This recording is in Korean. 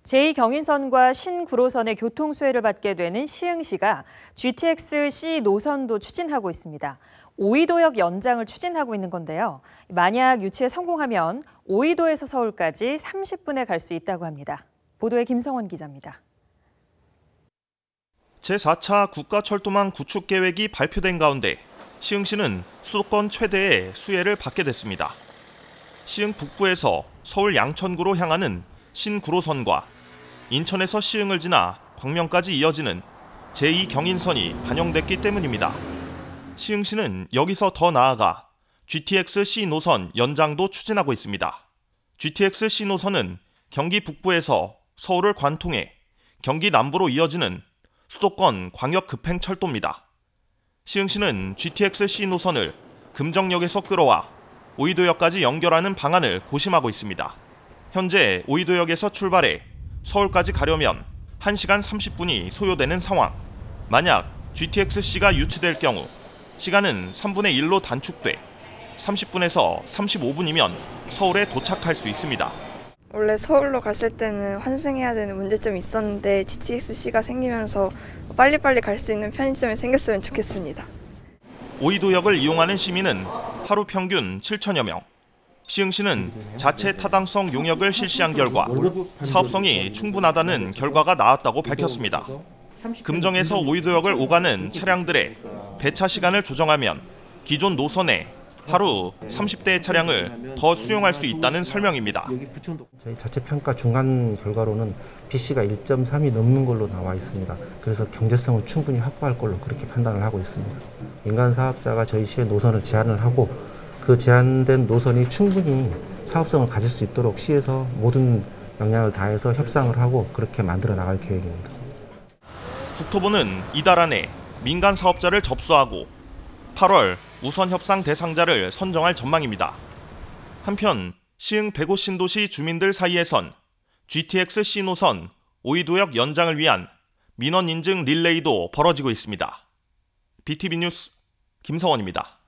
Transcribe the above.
제2경인선과 신구로선의 교통수혜를 받게 되는 시흥시가 GTX-C 노선도 추진하고 있습니다. 오이도역 연장을 추진하고 있는 건데요. 만약 유치에 성공하면 오이도에서 서울까지 30분에 갈 수 있다고 합니다. 보도에 김성원 기자입니다. 제4차 국가철도망 구축 계획이 발표된 가운데 시흥시는 수도권 최대의 수혜를 받게 됐습니다. 시흥 북부에서 서울 양천구로 향하는 신구로선과 인천에서 시흥을 지나 광명까지 이어지는 제2경인선이 반영됐기 때문입니다. 시흥시는 여기서 더 나아가 GTX-C 노선 연장도 추진하고 있습니다. GTX-C 노선은 경기 북부에서 서울을 관통해 경기 남부로 이어지는 수도권 광역급행철도입니다. 시흥시는 GTX-C 노선을 금정역에서 끌어와 오이도역까지 연결하는 방안을 고심하고 있습니다. 현재 오이도역에서 출발해 서울까지 가려면 1시간 30분이 소요되는 상황. 만약 GTX-C가 유치될 경우 시간은 3분의 1로 단축돼 30분에서 35분이면 서울에 도착할 수 있습니다. 원래 서울로 갔을 때는 환승해야 되는 문제점이 있었는데 GTX-C가 생기면서 빨리빨리 갈 수 있는 편의점이 생겼으면 좋겠습니다. 오이도역을 이용하는 시민은 하루 평균 7천여 명. 시흥시는 자체 타당성 용역을 실시한 결과 사업성이 충분하다는 결과가 나왔다고 밝혔습니다. 금정에서 오이도역을 오가는 차량들의 배차 시간을 조정하면 기존 노선에 하루 30대의 차량을 더 수용할 수 있다는 설명입니다. 저희 자체 평가 중간 결과로는 BC가 1.3이 넘는 걸로 나와 있습니다. 그래서 경제성을 충분히 확보할 걸로 그렇게 판단을 하고 있습니다. 민간 사업자가 저희 시의 노선을 제안을 하고 그 제안된 노선이 충분히 사업성을 가질 수 있도록 시에서 모든 역량을 다해서 협상을 하고 그렇게 만들어 나갈 계획입니다. 국토부는 이달 안에 민간 사업자를 접수하고 8월 우선 협상 대상자를 선정할 전망입니다. 한편 시흥 105 신도시 주민들 사이에선 GTX-C 노선 오이도역 연장을 위한 민원 인증 릴레이도 벌어지고 있습니다. BTV 뉴스 김성원입니다.